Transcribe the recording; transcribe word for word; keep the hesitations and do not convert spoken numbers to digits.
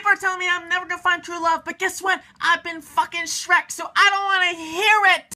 People are telling me I'm never gonna find true love, but guess what? I've been fucking Shrek, so I don't wanna hear it!